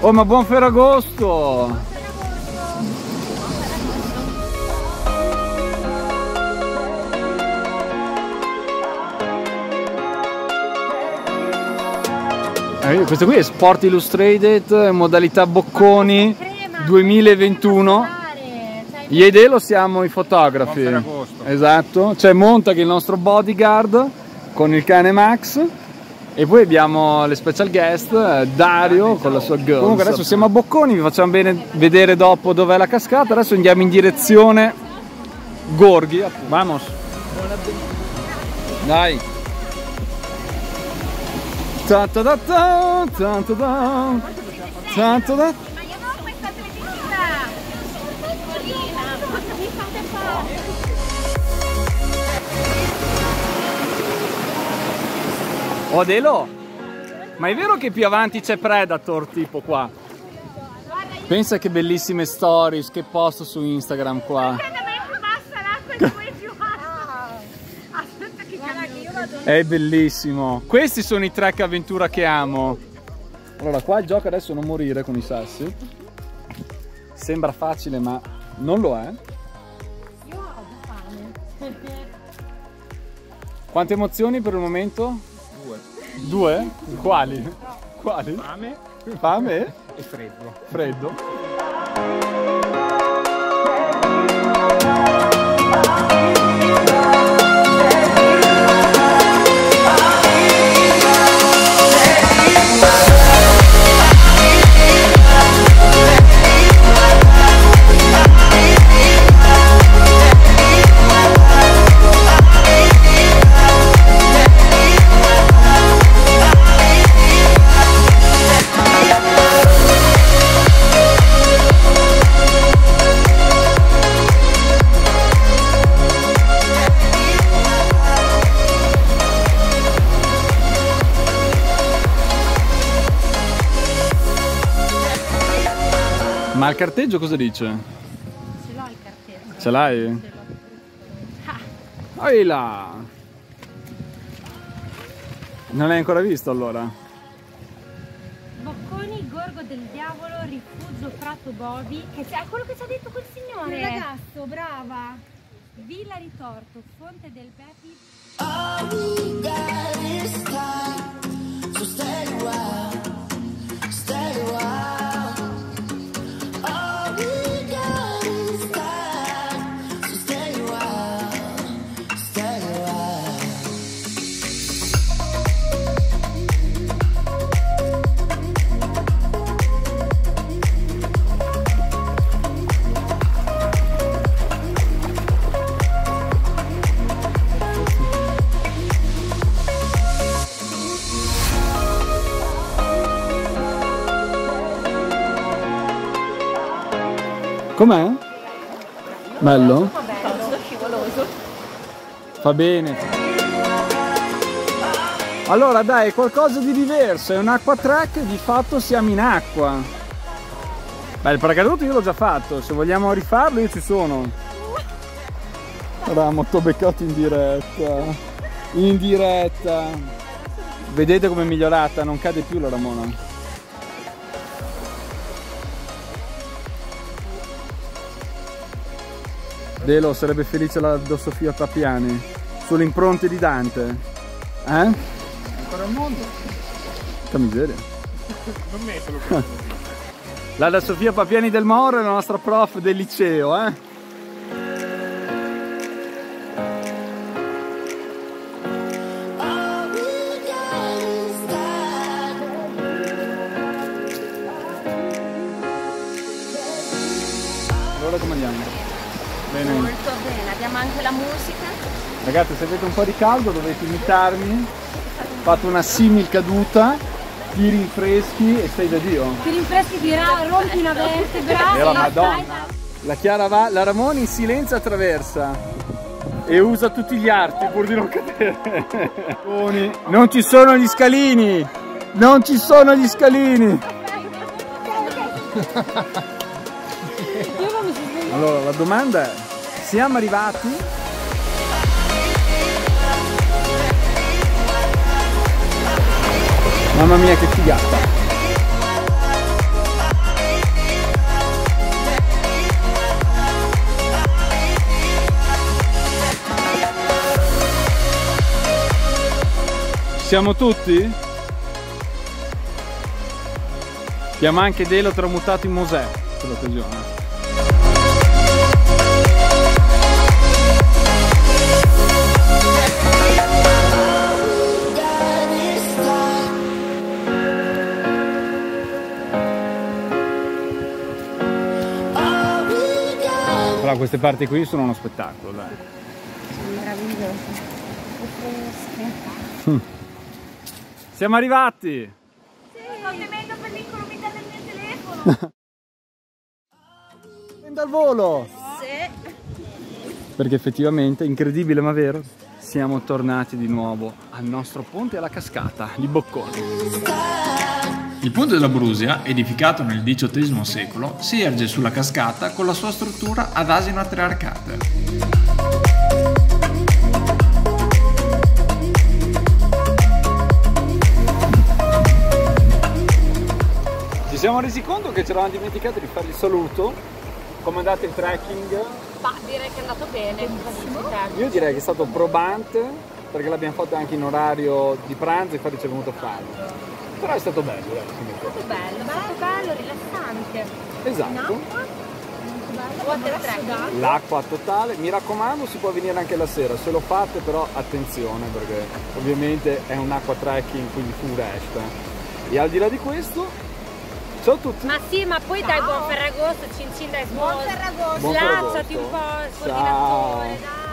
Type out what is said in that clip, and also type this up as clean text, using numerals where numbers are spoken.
Oh, ma buon Ferragosto! Questo qui è Sport Illustrated, modalità Bocconi 2021. Io ed Elo siamo i fotografi. Esatto. C'è Montag, il nostro bodyguard, con il cane Max. E poi abbiamo le special guest, Dario con la sua girl. Comunque adesso siamo a Bocconi, vi facciamo bene vedere dopo dov'è la cascata. Adesso andiamo in direzione Gorghi. Vamos. Dai. Ta ta ta ta ta ta ta ta ta ta. Ma io non ho questa atletica! Piccolina, mi fate fare! Oh Delo, ma è vero che più avanti c'è Predator tipo qua? Pensa che bellissime stories che posto su Instagram qua. È bellissimo. Questi sono i trek avventura che amo. Allora qua il gioco adesso è non morire con i sassi. Sembra facile ma non lo è. Io ho fame. Quante emozioni per il momento? Due? Quali? Quali? Fame. Fame? E freddo. Freddo. Ma il carteggio cosa dice? Ce l'ho il cartello. Ce l'hai? Ehi là! Non l'hai ancora visto allora? Bocconi, Gorgo del Diavolo, Rifugio Prato Bovi. Che è quello che ci ha detto quel signore. Il ragazzo, brava. Villa Ritorto, Fonte del Bepi. All we got is time, so stay a while, stay a while. Com'è? Bello? Bello, scivoloso. Fa bene. Allora dai, è qualcosa di diverso, è un acqua track, di fatto siamo in acqua. Beh, il paracadute io l'ho già fatto, se vogliamo rifarlo io ci sono. Ora motobeccato in diretta. In diretta. Vedete com'è migliorata, non cade più la Ramona. Delo, sarebbe felice la Sofia Papiani sulle impronte di Dante. Eh? Ancora al mondo? Che miseria. Non metterlo. La Sofia Papiani del Moro è la nostra prof del liceo, eh? Allora come andiamo? Bene. Molto bene, abbiamo anche la musica. Ragazzi, se avete un po' di caldo dovete imitarmi. Fate una simil caduta, ti rinfreschi e stai da Dio. Ti rinfreschi, ti rompi una vertebra. E la Madonna. La Chiara va, la Ramona in silenzio attraversa e usa tutti gli arti pur di non cadere. Non ci sono gli scalini! Non ci sono gli scalini! Allora, la domanda è: siamo arrivati? Mamma mia che figata! Siamo tutti? Abbiamo anche Delo tramutato in Mosè per l'occasione. Però queste parti qui sono uno spettacolo, dai. Sono meravigliose. Siamo arrivati! Sto temendo per l'incolumità del mio telefono. Prenda al volo! Sì. Perché effettivamente, incredibile ma vero, siamo tornati di nuovo al nostro ponte alla cascata di Bocconi. Il ponte della Brusia, edificato nel XVIII secolo, si erge sulla cascata con la sua struttura ad asino a 3 arcate. Ci siamo resi conto che ci eravamo dimenticati di fare il saluto. Come è andato il trekking? Ma direi che è andato bene. Io direi che è stato probante, perché l'abbiamo fatto anche in orario di pranzo, infatti ci è venuto a fare. Però è stato bello, È stato bello, rilassante. Esatto. Water trekking. L'acqua totale, mi raccomando, si può venire anche la sera, se lo fate però attenzione, perché ovviamente è un'acqua trekking, quindi foresta. E al di là di questo, ciao a tutti! Ma sì, ma poi dai, buon Ferragosto, cincin dai, buon Ferragosto. Buon Slacciati Ferragosto. un po', Ciao. coordinatore, dai.